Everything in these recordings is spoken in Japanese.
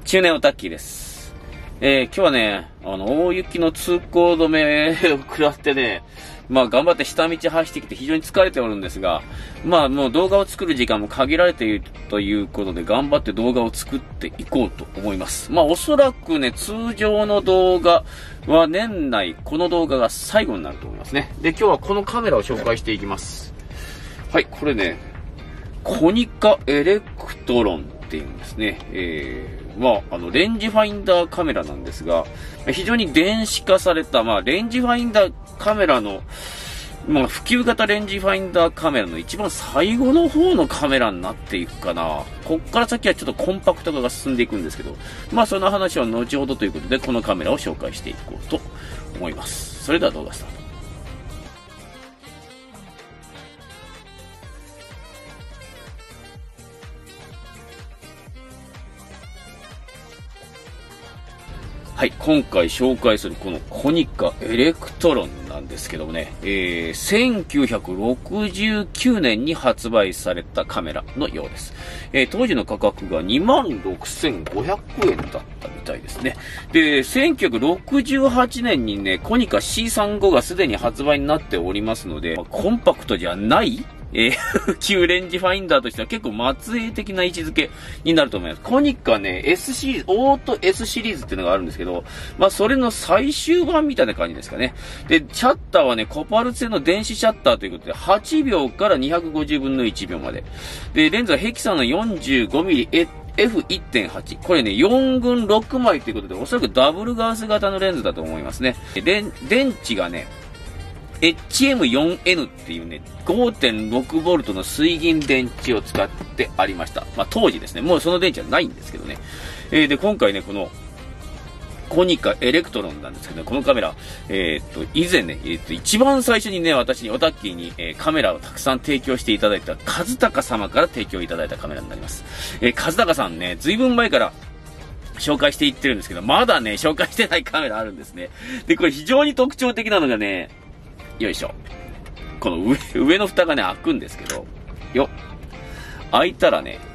中年オタッキーです。今日はね、大雪の通行止めを食らってね、頑張って下道走ってきて非常に疲れておるんですが、もう動画を作る時間も限られているということで、頑張って動画を作っていこうと思います。おそらくね、通常の動画は年内、この動画が最後になると思いますね。で、今日はこのカメラを紹介していきます。はい、これね、コニカエレクトロンっていうんですね。レンジファインダーカメラなんですが、非常に電子化された、レンジファインダーカメラの、普及型レンジファインダーカメラの一番最後の方のカメラになっていくかな。こっから先はちょっとコンパクト化が進んでいくんですけど、その話は後ほどということで、このカメラを紹介していこうと思います。それでは動画スタート。はい、今回紹介するこのコニカエレクトロンなんですけどもね、1969年に発売されたカメラのようです。当時の価格が 26,500 円だったみたいですね。で、1968年にね、コニカ C35 がすでに発売になっておりますので、コンパクトじゃない旧レンジファインダーとしては結構末裔的な位置づけになると思います。コニカね、S シリーズ、オート S シリーズっていうのがあるんですけど、それの最終版みたいな感じですかね。で、シャッターはね、コパルツ製の電子シャッターということで、8秒から250分の1秒まで。で、レンズはヘキサの 45mm F1.8。これね、4群6枚ということで、おそらくダブルガウス型のレンズだと思いますね。電池がね、HM4N っていうね、5.6V の水銀電池を使ってありました。当時ですね、もうその電池はないんですけどね。で、今回ね、この、コニカエレクトロンなんですけどね、このカメラ、以前ね、一番最初にね、私に、オタッキーに、カメラをたくさん提供していただいた、和孝様から提供いただいたカメラになります。和孝さんね、ずいぶん前から、紹介していってるんですけど、まだね、紹介してないカメラあるんですね。で、これ非常に特徴的なのがね、よいしょ。この上の蓋がね、開くんですけど、開いたらね、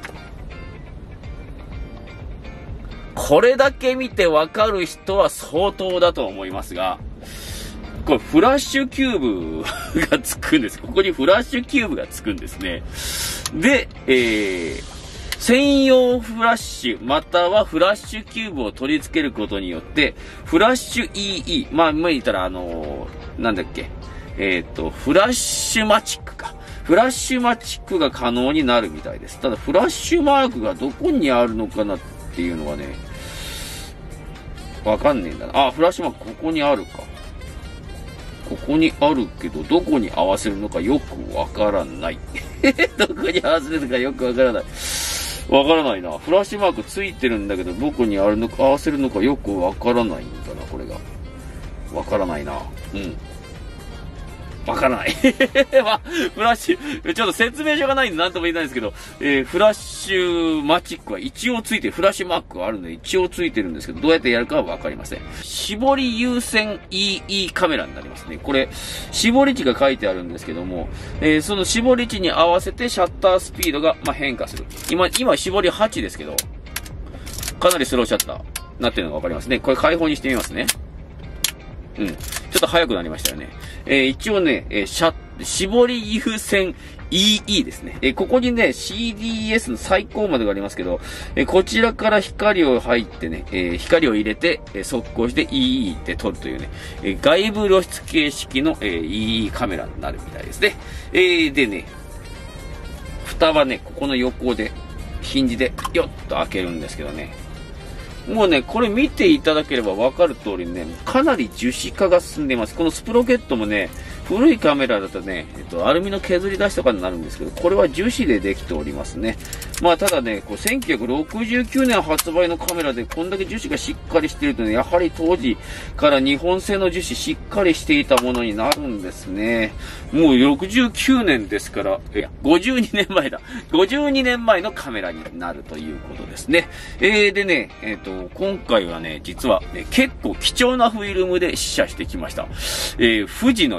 これだけ見てわかる人は相当だと思いますが、これフラッシュキューブがつくんです。ここにフラッシュキューブがつくんですね。で、専用フラッシュ、またはフラッシュキューブを取り付けることによって、フラッシュ EE、言ったらなんだっけ、フラッシュマチックか。フラッシュマチックが可能になるみたいです。ただ、フラッシュマークがどこにあるのかなっていうのはね、わかんねえんだな。フラッシュマークここにあるか。ここにあるけど、どこに合わせるのかよくわからない。どこに合わせるのかよくわからない。わからないな。フラッシュマークついてるんだけど、どこにあるのか、合わせるのかよくわからないんだな、これが。わからないな。わからない。フラッシュ、ちょっと説明書がないんで何とも言えないんですけど、フラッシュマチックは一応ついてる、フラッシュマークがあるんで一応ついてるんですけど、どうやってやるかはわかりません。絞り優先 EE カメラになりますね。これ、絞り値が書いてあるんですけども、その絞り値に合わせてシャッタースピードが、変化する。今絞り8ですけど、かなりスローシャッターになってるのがわかりますね。これ開放にしてみますね。ちょっと早くなりましたよね。一応ね、絞り優先 EE ですね。ここにね、CDS の最高までがありますけど、こちらから光を入ってね、光を入れて、速攻して EE って撮るというね、外部露出形式の、EE カメラになるみたいですね。でね、蓋はね、ここの横で、ヒンジで、よっと開けるんですけどね、もうね、これ見ていただければわかる通りにね、かなり樹脂化が進んでいます。このスプロケットもね、古いカメラだとね、アルミの削り出しとかになるんですけど、これは樹脂でできておりますね。ただね、1969年発売のカメラでこんだけ樹脂がしっかりしているとね、やはり当時から日本製の樹脂しっかりしていたものになるんですね。もう69年ですから、52年前だ。52年前のカメラになるということですね。でね、今回はね、実はね、結構貴重なフィルムで試写してきました。富士のね、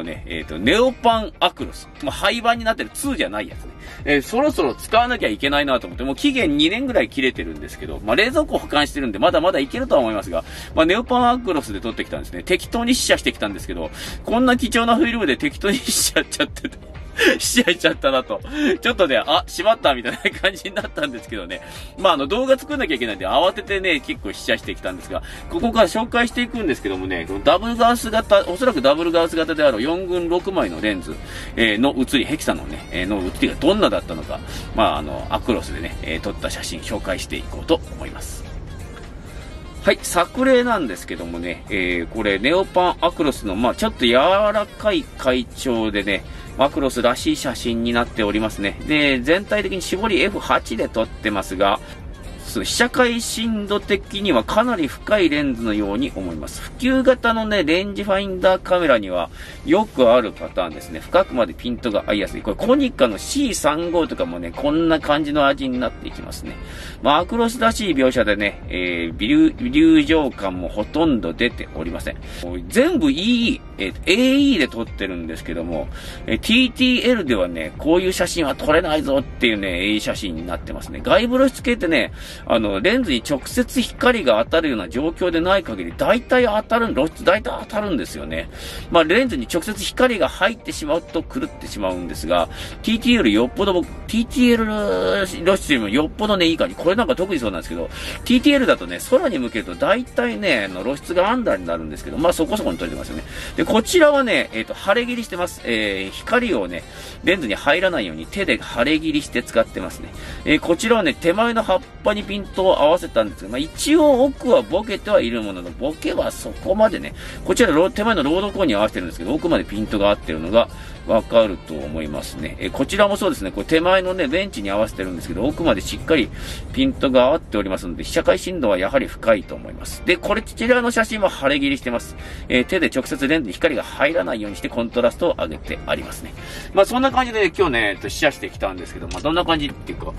ネオパンアクロス。廃盤になってる2じゃないやつね。そろそろ使わなきゃいけないなと思って、もう期限2年ぐらい切れてるんですけど、冷蔵庫保管してるんで、まだまだいけるとは思いますが、ネオパンアクロスで取ってきたんですね。適当に試写してきたんですけど、こんな貴重なフィルムで適当に試写しちゃってて、しちゃったなと。ちょっとね、しまったみたいな感じになったんですけどね。動画作んなきゃいけないんで、慌ててね、結構試写してきたんですが、ここから紹介していくんですけどもね、ダブルガウス型、おそらくダブルガウス型である4群6枚のレンズ、の写り、ヘキサのね、の写りがどんなだったのか、アクロスでね、撮った写真紹介していこうと思います。はい、作例なんですけどもね、これ、ネオパンアクロスの、ちょっと柔らかい階調でね、アクロスらしい写真になっておりますね。で、全体的に絞り F8 で撮ってますが、被写界深度的にはかなり深いレンズのように思います。普及型のね、レンジファインダーカメラにはよくあるパターンですね。深くまでピントが合いやすい。これコニカの C35 とかもね、こんな感じの味になっていきますね。アクロスらしい描写でね、微流情感もほとんど出ておりません。全部 AE で撮ってるんですけども、TTL ではね、こういう写真は撮れないぞっていうね、いい写真になってますね。外部露出系ってね、レンズに直接光が当たるような状況でない限り、大体当たるんですよね。レンズに直接光が入ってしまうと狂ってしまうんですが、TTL 露出よりもよっぽどね、いい感じ。これなんか特にそうなんですけど、TTL だとね、空に向けると大体ね、露出がアンダーになるんですけど、そこそこに撮れてますよね。で、こちらはね、晴れ切りしてます。光をね、レンズに入らないように手で晴れ切りして使ってますね。こちらはね、手前の葉っぱにピントを合わせたんですが、一応奥はボケてはいるものの、ボケはそこまでね、こちら手前のロードコーンに合わせてるんですけど、奥までピントが合ってるのがわかると思いますね。こちらもそうですね、これ手前のね、ベンチに合わせてるんですけど、奥までしっかりピントが合っておりますので、被写界深度はやはり深いと思います。で、こちらの写真は晴れ切りしてます。手で直接レンズに光が入らないようにしてコントラストを上げてありますね。そんな感じで今日ね、試写してきたんですけど、どんな感じっていうか、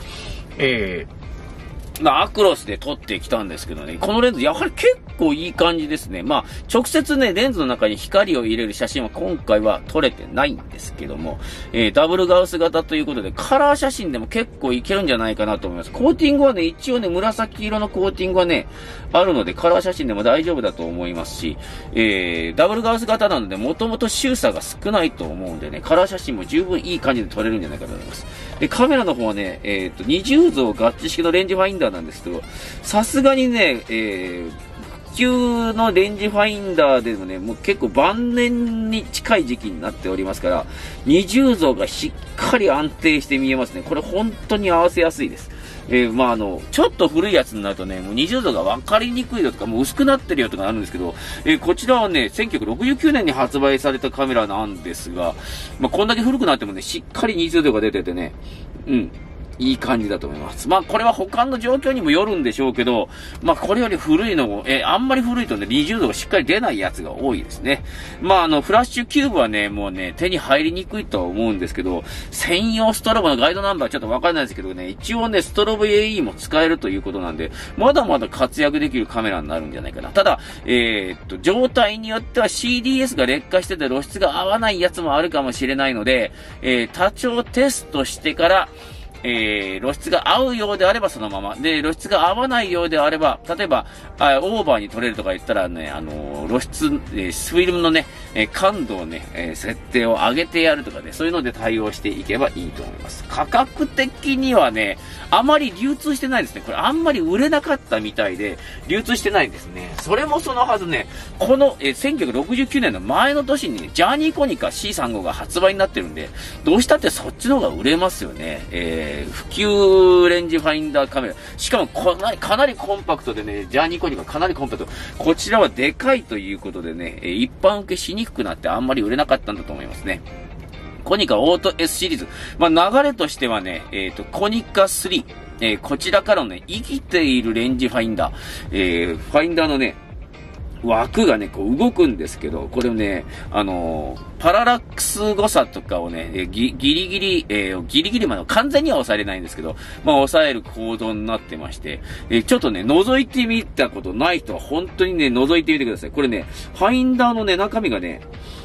アクロスで撮ってきたんですけどね、このレンズやはり結構いい感じですね。直接ね、レンズの中に光を入れる写真は今回は撮れてないんですけども、ダブルガウス型ということで、カラー写真でも結構いけるんじゃないかなと思います。コーティングはね、一応ね、紫色のコーティングはね、あるので、カラー写真でも大丈夫だと思いますし、ダブルガウス型なので、もともと周差が少ないと思うんでね、カラー写真も十分いい感じで撮れるんじゃないかと思います。で、カメラの方はね、20像合致式のレンジファインダーなんですけど、さすがにね、普及のレンジファインダーでもね、もう結構晩年に近い時期になっておりますから、20像がしっかり安定して見えますね。これ本当に合わせやすいです。ちょっと古いやつになるとね、もう20度が分かりにくいよとか、もう薄くなってるよとかあるんですけど、こちらはね、1969年に発売されたカメラなんですが、こんだけ古くなってもね、しっかり20度が出ててね、いい感じだと思います。これは保管の状況にもよるんでしょうけど、これより古いのも、あんまり古いとね、20度がしっかり出ないやつが多いですね。フラッシュキューブはね、もうね、手に入りにくいとは思うんですけど、専用ストロボのガイドナンバーちょっとわかんないですけどね、一応ね、ストロボ AE も使えるということなんで、まだまだ活躍できるカメラになるんじゃないかな。ただ、状態によっては CDS が劣化してて露出が合わないやつもあるかもしれないので、多少テストしてから、露出が合うようであればそのまま。で、露出が合わないようであれば、例えば、オーバーに撮れるとか言ったらね、露出、フィルムのね、感度をね、設定を上げてやるとかね、そういうので対応していけばいいと思います。価格的にはね、あまり流通してないですね。これあんまり売れなかったみたいで、流通してないんですね。それもそのはずね、この、1969年の前の年にね、ジャーニーコニカ C35 が発売になってるんで、どうしたってそっちの方が売れますよね。普及レンジファインダーカメラ。しかもかなりコンパクトでね、ジャーニーコニカかなりコンパクト。こちらはでかいということでね、一般受けしにくくなってあんまり売れなかったんだと思いますね。コニカオート S シリーズ。流れとしてはね、コニカ3。こちらからのね、生きているレンジファインダー。ファインダーのね、枠がね、こう動くんですけど、これね、パララックス誤差とかをね、ギリギリまで完全には抑えれないんですけど、抑える構造になってまして、ちょっとね、覗いてみたことない人は本当にね、覗いてみてください。これね、ファインダーのね、中身がね、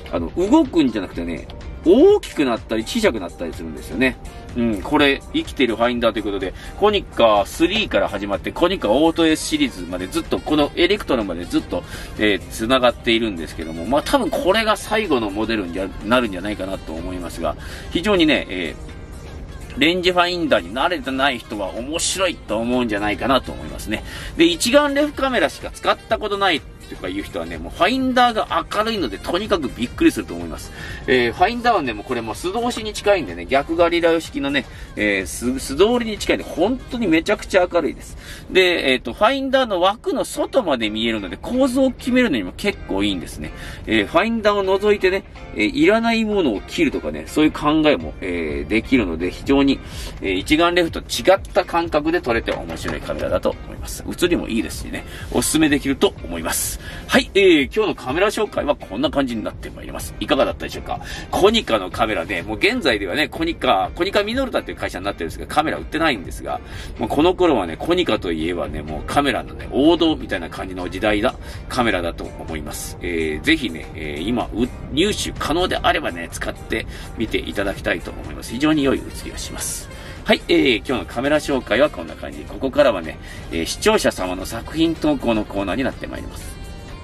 動くんじゃなくてね、大きくなったり小さくなったりするんですよね。これ、生きてるファインダーということで、コニカ3から始まって、コニカオート S シリーズまでずっと、このエレクトロンまでずっと、繋がっているんですけども、まあ多分これが最後のモデルになるんじゃないかなと思いますが、非常にね、レンジファインダーに慣れてない人は面白いと思うんじゃないかなと思いますね。で、一眼レフカメラしか使ったことないとかいう人はね、もうファインダーが明るいのでとにかくびっくりすると思います。ファインダーはね、もうこれも素通しに近いんでね、逆ガリラヨ式のね、素通りに近いんで本当にめちゃくちゃ明るいです。で、ファインダーの枠の外まで見えるので構造を決めるのにも結構いいんですね。ファインダーを除いてね、いらないものを切るとかね、そういう考えも、できるので非常に、一眼レフと違った感覚で撮れて面白いカメラだと思います。写りもいいですしね、おすすめできると思います。はい、今日のカメラ紹介はこんな感じになってまいります。いかがだったでしょうか。コニカのカメラで、もう現在ではね、コニカミノルタっていう会社になってるんですが、カメラ売ってないんですが、もうこの頃はね、コニカといえばね、もうカメラのね、王道みたいな感じの時代だ、カメラだと思います。ぜひね、今、入手可能であればね、使ってみていただきたいと思います。非常に良い写りをします。はい、今日のカメラ紹介はこんな感じ。ここからはね、視聴者様の作品投稿のコーナーになってまいります。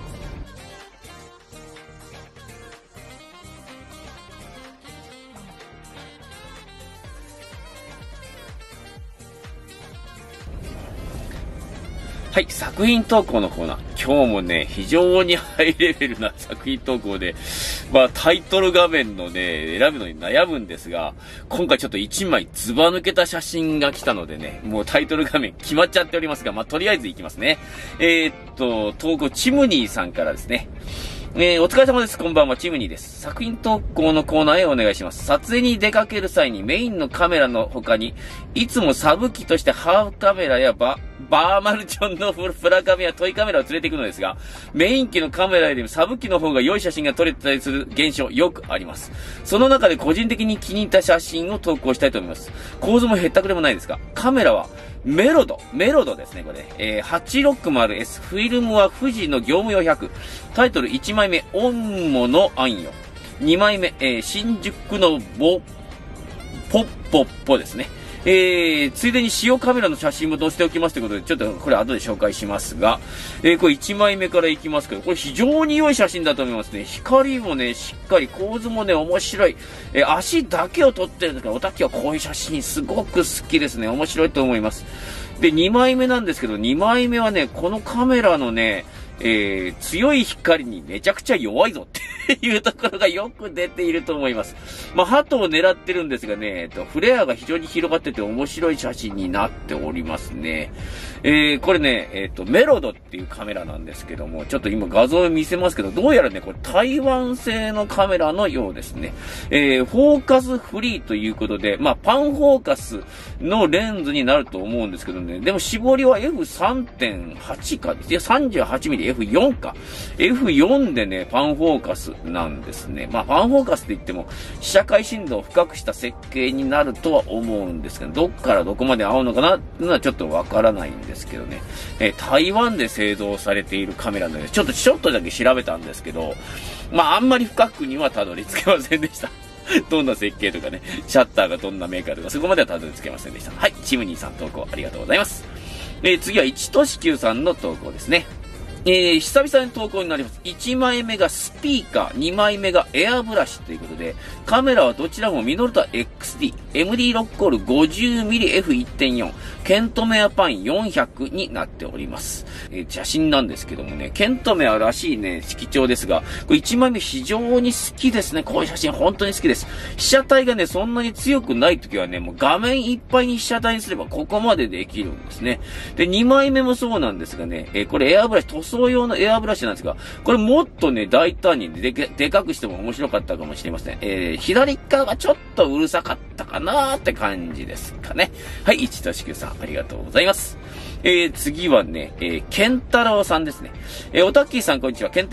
はい、作品投稿のコーナー。今日もね、非常にハイレベルな作品投稿で、まあタイトル画面のね、選ぶのに悩むんですが、今回ちょっと1枚ズバ抜けた写真が来たのでね、もうタイトル画面決まっちゃっておりますが、まあとりあえずいきますね。投稿チムニーさんからですね。お疲れ様です。こんばんは、チムニーです。作品投稿のコーナーへお願いします。撮影に出かける際にメインのカメラの他に、いつもサブ機としてハーフカメラやバーマルチョンのプラカメやトイカメラを連れていくのですが、メイン機のカメラよりもサブ機の方が良い写真が撮れてたりする現象よくあります。その中で個人的に気に入った写真を投稿したいと思います。構図もへったくれもないですが、カメラはメロドですね、これ。860S、フィルムは富士の業務用100。タイトル1枚目、オンモの暗夜。2枚目、新宿のポッポですね。ついでに塩カメラの写真も載せておきますということで、ちょっとこれ後で紹介しますが、これ1枚目からいきますけど、これ非常に良い写真だと思いますね。光もね、しっかり、構図もね、面白い。足だけを撮ってるんですけど、おたきはこういう写真すごく好きですね。面白いと思います。で、2枚目なんですけど、2枚目はね、このカメラのね、強い光にめちゃくちゃ弱いぞっていうところがよく出ていると思います。まあ、鳩を狙ってるんですがね、フレアが非常に広がってて面白い写真になっておりますね。これね、メロドっていうカメラなんですけども、ちょっと今画像を見せますけど、どうやらね、これ台湾製のカメラのようですね。フォーカスフリーということで、まあ、パンフォーカスのレンズになると思うんですけどね、でも絞りは F3.8 か、いや、38mm F4 か。F4 でね、パンフォーカスなんですね。まあ、パンフォーカスって言っても、被写界深度を深くした設計になるとは思うんですけど、どっからどこまで合うのかなっていうのはちょっとわからないんですけどね。台湾で製造されているカメラので、ちょっとだけ調べたんですけど、まあ、あんまり深くにはたどり着けませんでした。どんな設計とかね、シャッターがどんなメーカーとか、そこまではたどり着けませんでした。はい、チムニーさん投稿ありがとうございます。次は一としきゅうさんの投稿ですね。久々に投稿になります。1枚目がスピーカー、2枚目がエアブラシということで、カメラはどちらもミノルタ XD、MD ロックコール 50mmF1.4、ケントメアパン400になっております。写真なんですけどもね、ケントメアらしいね、色調ですが、これ1枚目非常に好きですね。こういう写真本当に好きです。被写体がね、そんなに強くない時はね、もう画面いっぱいに被写体にすればここまでできるんですね。で、2枚目もそうなんですがね、これエアブラシ、塗装用のエアブラシなんですが、これもっとね、大胆にでかくしても面白かったかもしれません。左側がちょっとうるさかったかなーって感じですかね。はい、一としきゅうさん、ありがとうございます。次はね、ケンタロウさんですね。おたっきーさんこんにちは、ケンタロウです。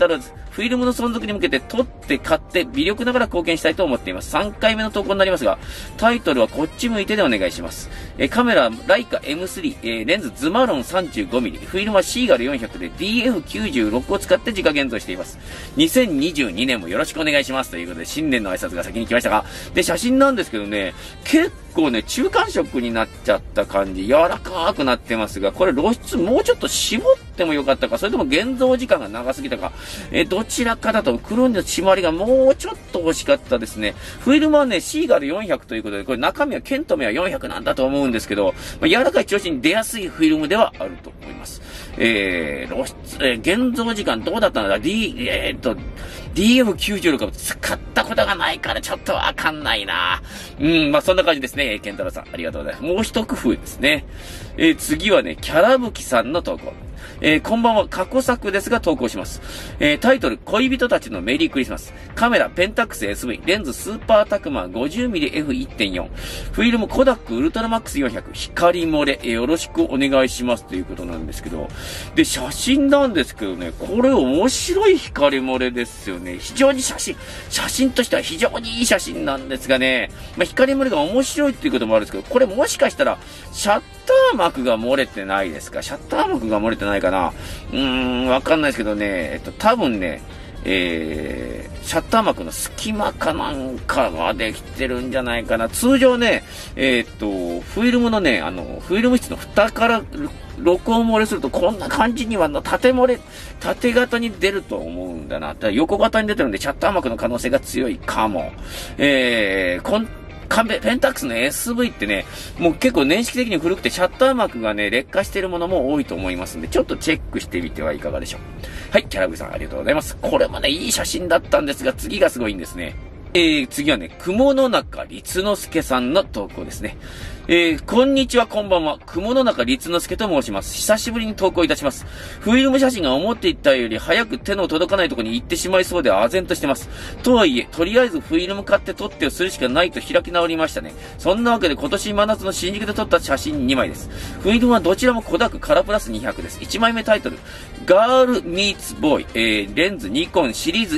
フィルムの存続に向けて撮って買って微力ながら貢献したいと思っています。3回目の投稿になりますが、タイトルはこっち向いてでお願いします。カメラ、ライカ M3、レンズズマロン 35mm、フィルムはシーガル400で DF96 を使って自家現像しています。2022年もよろしくお願いします。ということで、新年の挨拶が先に来ましたが、で、写真なんですけどね、結構ね、中間色になっちゃった感じ、柔らかくなってますが、これ露出もうちょっと絞ってもよかったか、それとも現像時間が長すぎたか、どちらかだと黒の締まりがもうちょっと欲しかったですね。フィルムはね、シーガル400ということで、これ中身はケントメは400なんだと思うんですけど、柔らかい調子に出やすいフィルムではあると思います。露出、現像時間どうだったのだ、DF96 使ったことがないからちょっとわかんないな。まあそんな感じですね。ケンタロウさん、ありがとうございます。もう一工夫ですね。次はね、キャラブキさんの投稿。こんばんは、過去作ですが投稿します。タイトル、恋人たちのメリークリスマス。カメラ、ペンタックス SV。レンズ、スーパータクマ 50mmF1.4。フィルム、コダックウルトラマックス400。光漏れ、よろしくお願いしますということなんですけど。で、写真なんですけどね、これ面白い光漏れですよね。非常に写真としては非常にいい写真なんですがね、まあ、光漏れが面白いっていうこともあるんですけど、これもしかしたら、シャッター幕が漏れてないですか？シャッター幕が漏れてないかな？わかんないですけどね、多分ね、シャッター幕の隙間かなんかができてるんじゃないかな。通常ね、フィルムのね、フィルム室の蓋から録音漏れするとこんな感じには縦型に出ると思うんだな。横型に出てるんで、シャッター幕の可能性が強いかも。ペンタックスの SV ってね、もう結構年式的に古くてシャッター幕がね、劣化しているものも多いと思いますんで、ちょっとチェックしてみてはいかがでしょう。はい、キャラブさんありがとうございます。これもね、いい写真だったんですが、次がすごいんですね。次はね、雲の中律之助さんの投稿ですね。こんにちは、こんばんは。雲の中律之助と申します。久しぶりに投稿いたします。フィルム写真が思っていたより早く手の届かないところに行ってしまいそうで唖然としてます。とはいえ、とりあえずフィルム買って撮ってをするしかないと開き直りましたね。そんなわけで今年真夏の新宿で撮った写真2枚です。フィルムはどちらもコダックカラプラス200です。1枚目タイトル、ガールミーツボーイ、レンズニコンシリーズ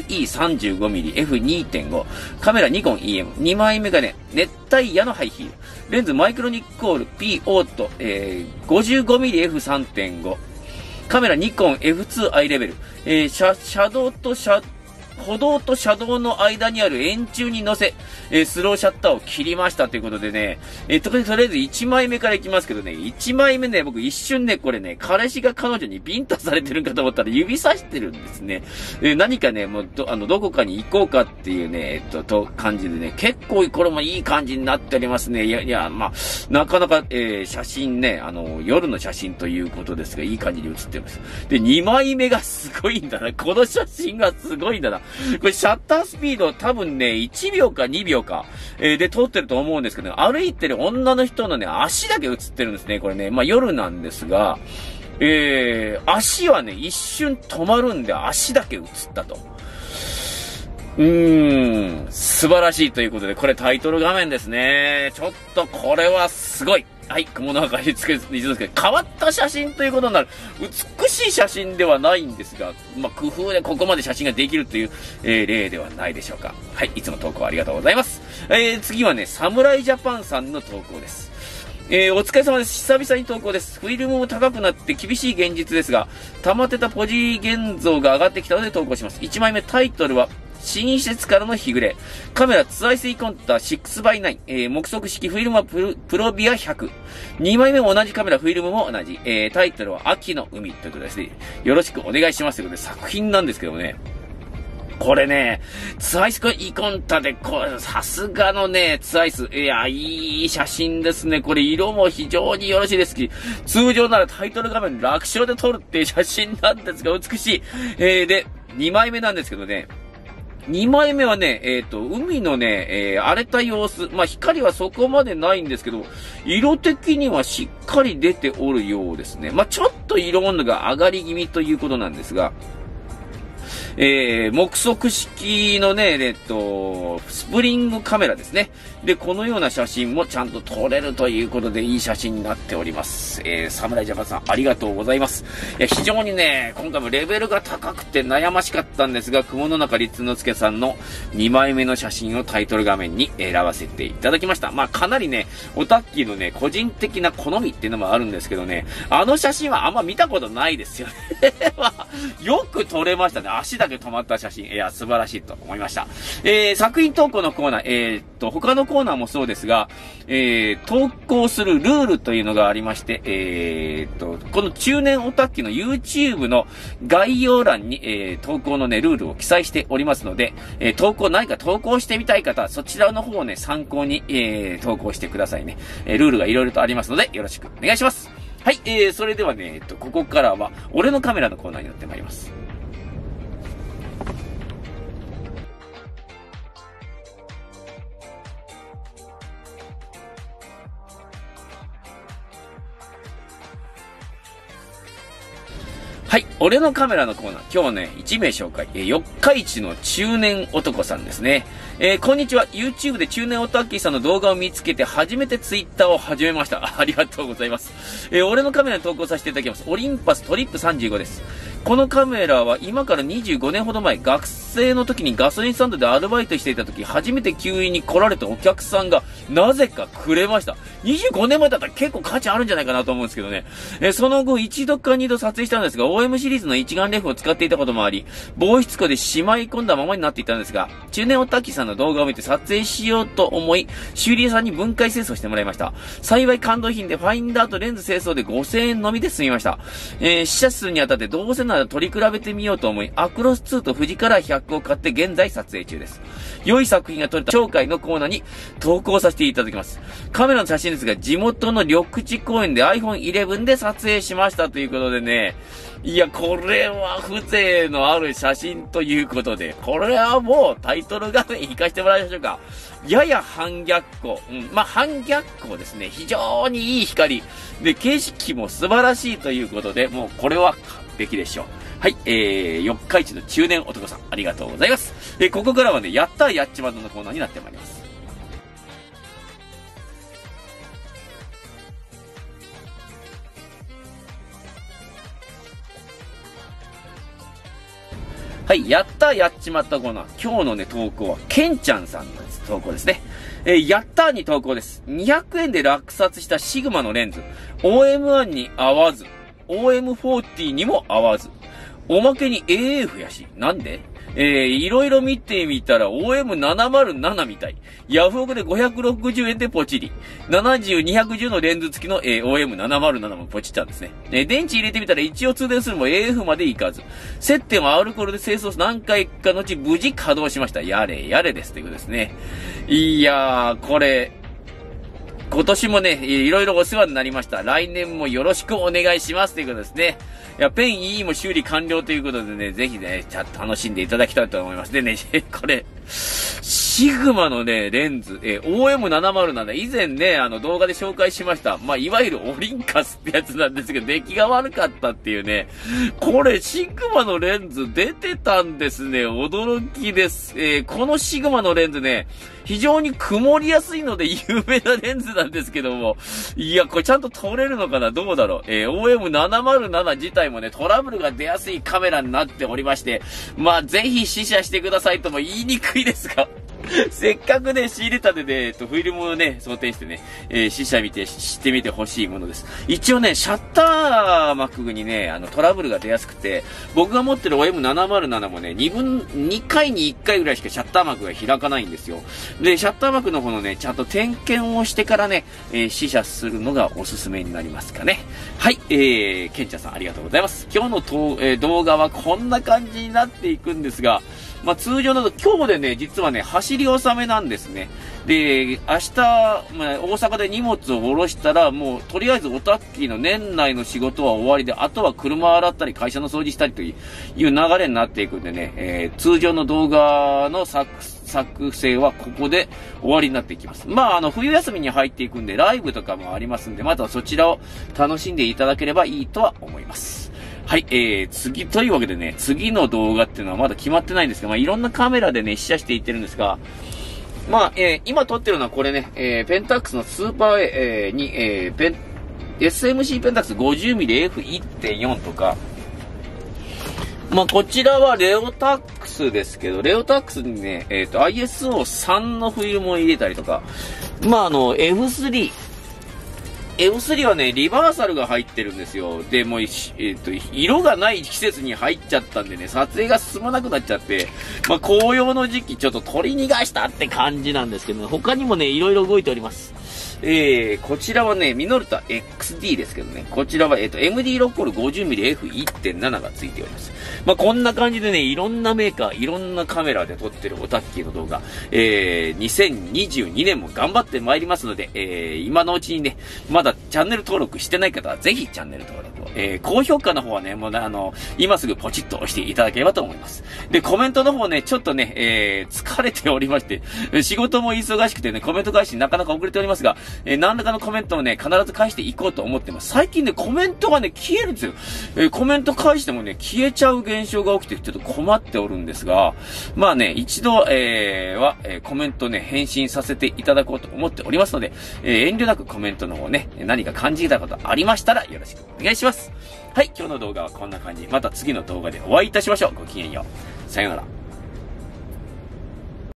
E35mm F2.5、カメラニコン EM、2枚目がね、熱帯夜のハイヒール、レンズマイクロニコール P オート、55mm F3.5、カメラニコン F2i レベル、歩道と車道の間にある円柱に乗せ、スローシャッターを切りましたということでね、とりあえず1枚目からいきますけどね、1枚目ね、僕一瞬ね、これね、彼氏が彼女にビンタされてるんかと思ったら指さしてるんですね。何かね、もうどこかに行こうかっていうね、感じでね、結構これもいい感じになっておりますね。いや、まあ、なかなか、写真ね、夜の写真ということですが、いい感じに写ってます。で、2枚目がすごいんだな。この写真がすごいんだな。これシャッタースピード多分ね、1秒か2秒か、で撮ってると思うんですけど、歩いてる女の人のね、足だけ映ってるんですね。これね、まあ夜なんですが、足はね、一瞬止まるんで足だけ映ったと。素晴らしいということで、これタイトル画面ですね。ちょっとこれはすごい。はい、雲の中につけてですけど、変わった写真ということになる。美しい写真ではないんですが、まあ、工夫でここまで写真ができるという、例ではないでしょうか。はい、いつも投稿ありがとうございます。次はね、サムライジャパンさんの投稿です。お疲れ様です。久々に投稿です。フィルムも高くなって厳しい現実ですが、溜まってたポジ現像が上がってきたので投稿します。1枚目タイトルは、新施設からの日暮れ。カメラツアイスイコンタ 6x9、目測式フィルムはプロビア100。2枚目も同じカメラ、フィルムも同じ。タイトルは秋の海ということですね。よろしくお願いしますということで、作品なんですけどね。これね、ツアイスイコンタで、さすがのね、ツアイス。いや、いい写真ですね。これ色も非常によろしいですし、通常ならタイトル画面楽勝で撮るっていう写真なんですが、美しい。で、2枚目なんですけどね、2枚目はね、海のね、荒れた様子。まあ、光はそこまでないんですけど、色的にはしっかり出ておるようですね。まあ、ちょっと色温度が上がり気味ということなんですが、 目測式のね、スプリングカメラですね。で、このような写真もちゃんと撮れるということで、いい写真になっております。侍ジャパンさん、ありがとうございます。非常にね、今回もレベルが高くて悩ましかったんですが、雲の中律之介さんの2枚目の写真をタイトル画面に選ばせていただきました。まあ、かなりね、オタッキーのね、個人的な好みっていうのもあるんですけどね、あの写真はあんま見たことないですよね。よく撮れましたね。足だけ止まった写真。いや、素晴らしいと思いました。作品投稿のコーナー、他のコーナーもそうですが、投稿するルールというのがありまして、この中年オタッキーの YouTube の概要欄に、投稿のね、ルールを記載しておりますので、何か投稿してみたい方、そちらの方をね、参考に、投稿してくださいね。ルールがいろいろとありますので、よろしくお願いします。はい、それではね、ここからは、俺のカメラのコーナーになってまいります。はい。俺のカメラのコーナー。今日はね、1名紹介。四日市の中年男さんですね。こんにちは。YouTube で中年オタッキーさんの動画を見つけて、初めて Twitter を始めました。ありがとうございます。俺のカメラに投稿させていただきます。オリンパストリップ35です。このカメラは今から25年ほど前、学生の時にガソリンスタンドでアルバイトしていた時、初めて給油に来られたお客さんが、なぜかくれました。25年前だったら結構価値あるんじゃないかなと思うんですけどね。その後、1度か2度撮影したんですが、OM シリーズの一眼レフを使っていたこともあり、防湿庫でしまい込んだままになっていたんですが、中年オタッキーさんの動画を見て撮影しようと思い、修理屋さんに分解清掃してもらいました。幸い感動品でファインダーとレンズ清掃で5000円のみで済みました。試写数にあたってどうせなら取り比べてみようと思い、アクロス2と富士カラー100を買って現在撮影中です。良い作品が撮れた紹介のコーナーに投稿させていただきます。カメラの写真ですが、地元の緑地公園で iPhone 11で撮影しましたということでね、いや、これは風情のある写真ということで、これはもうタイトル画面に行かせてもらいましょうか。やや半逆光。半逆光ですね。非常にいい光。で、景色も素晴らしいということで、もうこれは完璧でしょう。はい、四日市の中年男さん、ありがとうございます。ここからはね、やったーやっちまったのコーナーになってまいります。はい、やったーやっちまったコーナー。今日のね、投稿は、ケンちゃんさんの投稿ですね。やったーに投稿です。200円で落札したシグマのレンズ。OM1 に合わず、OM40 にも合わず。おまけに AF やし。なんで？いろいろ見てみたら OM707 みたい。ヤフオクで560円でポチリ。70、210のレンズ付きの、OM707 もポチったんですね。電池入れてみたら一応通電するも AF までいかず。接点はアルコールで清掃何回かのうち無事稼働しました。やれやれですということですね。いやー、これ、今年もね、いろいろお世話になりました。来年もよろしくお願いしますということですね。いや、ペン EE も修理完了ということでね、ぜひね、楽しんでいただきたいと思います。でね、これ、シグマのね、レンズ、OM707、以前ね、動画で紹介しました。いわゆるオリンカスってやつなんですけど、出来が悪かったっていうね。これ、シグマのレンズ出てたんですね。驚きです。このシグマのレンズね、非常に曇りやすいので有名なレンズなんですけども、いや、これちゃんと撮れるのかな？どうだろう。OM707 自体もね、トラブルが出やすいカメラになっておりまして、ぜひ試写してくださいとも言いにくいですが、せっかくね、仕入れたてで、フィルムをね、装填してね、試写してみてほしいものです。一応ね、シャッター幕にね、トラブルが出やすくて、僕が持ってる OM707 もね、2回に1回ぐらいしかシャッター幕が開かないんですよ。で、シャッター幕の方のね、ちゃんと点検をしてからね、試写するのがおすすめになりますかね。はい、ケンチャさんありがとうございます。今日の動画はこんな感じになっていくんですが、通常の今日でね、実はね、走り納めなんですね。で、明日、大阪で荷物を下ろしたら、もう、とりあえずオタッキーの年内の仕事は終わりで、あとは車洗ったり、会社の掃除したりという流れになっていくんでね、通常の動画の作成はここで終わりになっていきます。冬休みに入っていくんで、ライブとかもありますんで、またそちらを楽しんでいただければいいとは思います。 はい、次というわけでね、次の動画っていうのはまだ決まってないんですが、まあ、いろんなカメラでね、試写していってるんですが、まあ、今撮ってるのはこれね、ペンタックスのスーパー、に、SMC ペンタックス 50mm F1.4 とか、まあ、こちらはレオタックスですけど、レオタックスにね、ISO3 のフィルムを入れたりとか、まあ、F3 はね、リバーサルが入ってるんですよ。で、もう、色がない季節に入っちゃったんでね、撮影が進まなくなっちゃって、まあ、紅葉の時期ちょっと取り逃がしたって感じなんですけどね、他にもね、いろいろ動いております。こちらはね、ミノルタ XD ですけどね、こちらは、MD ロッコール 50mm F1.7 がついております。まあ、こんな感じでね、いろんなメーカー、いろんなカメラで撮ってるオタッキーの動画、2022年も頑張ってまいりますので、今のうちにね、まだチャンネル登録してない方はぜひチャンネル登録を、高評価の方はね、もう今すぐポチッと押していただければと思います。で、コメントの方ね、ちょっとね、疲れておりまして、仕事も忙しくてね、コメント返しなかなか遅れておりますが、何らかのコメントをね、必ず返していこうと思ってます。最近ね、コメントがね、消えるんですよ。コメント返してもね、消えちゃう現象が起きて、ちょっと困っておるんですが、まあね、一度、コメントね、返信させていただこうと思っておりますので、遠慮なくコメントの方ね、何か感じたことありましたらよろしくお願いします。はい、今日の動画はこんな感じ。また次の動画でお会いいたしましょう。ごきげんよう。さようなら。